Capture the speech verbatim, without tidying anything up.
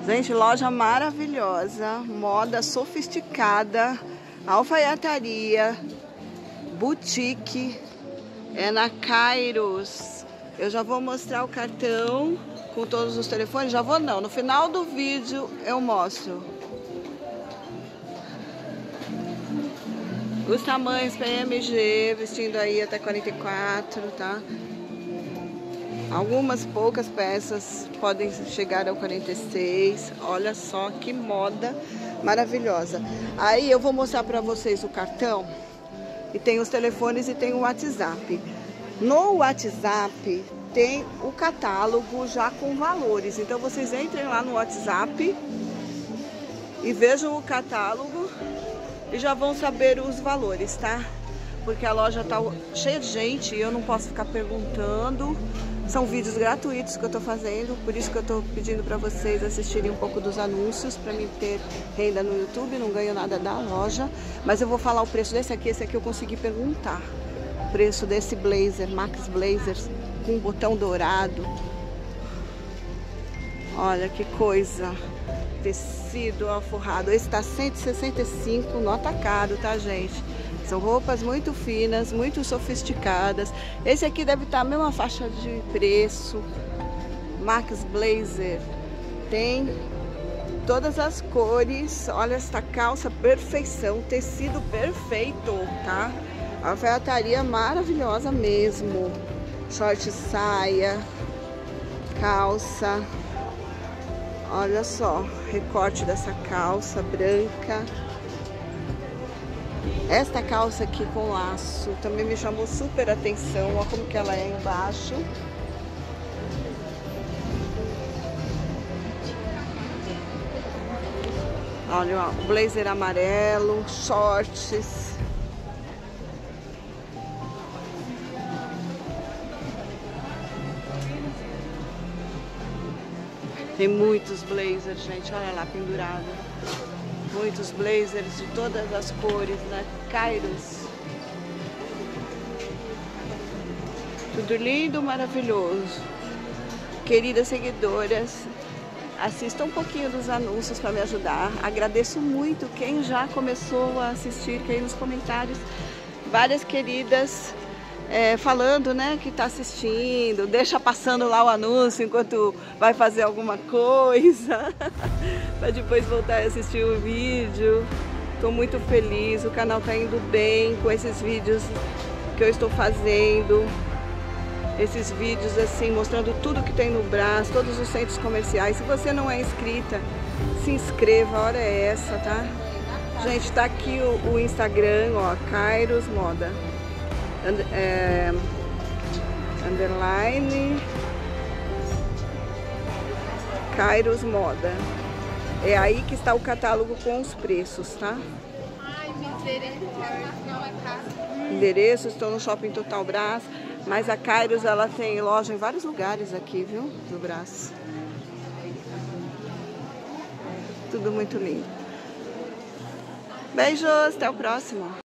Gente, loja maravilhosa, moda sofisticada, alfaiataria, boutique, é na Kairos. Eu já vou mostrar o cartão com todos os telefones, já vou não, no final do vídeo eu mostro. Os tamanhos P M G, vestindo aí até quarenta e quatro, tá? Algumas poucas peças podem chegar ao quarenta e seis. Olha só que moda maravilhosa. Aí eu vou mostrar para vocês o cartão. E tem os telefones e tem o WhatsApp. No WhatsApp tem o catálogo já com valores. Então vocês entrem lá no WhatsApp e vejam o catálogo e já vão saber os valores, tá? Porque a loja tá cheia de gente e eu não posso ficar perguntando. São vídeos gratuitos que eu tô fazendo, por isso que eu tô pedindo para vocês assistirem um pouco dos anúncios para mim ter renda no YouTube. Não ganho nada da loja, mas eu vou falar o preço desse aqui. Esse aqui eu consegui perguntar. O preço desse blazer, Max Blazers, com botão dourado. Olha que coisa. Tecido alforrado. Esse tá cento e sessenta e cinco, nota caro, tá, gente? São roupas muito finas, muito sofisticadas. Esse aqui deve estar a mesma faixa de preço. Max Blazer. Tem todas as cores. Olha esta calça, perfeição. Tecido perfeito, tá? Alfaiataria maravilhosa mesmo. Short, saia, calça. Olha só, recorte dessa calça branca. Esta calça aqui com laço também me chamou super atenção. Olha como que ela é embaixo. Olha, ó, blazer amarelo, shorts. Tem muitos blazers, gente. Olha lá, pendurado. Muitos blazers de todas as cores, né? Kairos. Tudo lindo, maravilhoso. Queridas seguidoras, assistam um pouquinho dos anúncios para me ajudar. Agradeço muito quem já começou a assistir, que aí nos comentários, várias queridas é, falando, né, que tá assistindo, deixa passando lá o anúncio enquanto vai fazer alguma coisa, para depois voltar a assistir o vídeo. Tô muito feliz, o canal tá indo bem com esses vídeos que eu estou fazendo. Esses vídeos assim, mostrando tudo que tem no Brás, todos os centros comerciais. Se você não é inscrita, se inscreva, a hora é essa, tá? Gente, tá aqui o, o Instagram, ó, Kairos Moda. And, é, underline Kairos Moda. É aí que está o catálogo com os preços, tá? Endereço, estou no Shopping Total Brás, mas a Kairos ela tem loja em vários lugares aqui, viu? Do Brás. Tudo muito lindo. Beijos, até o próximo.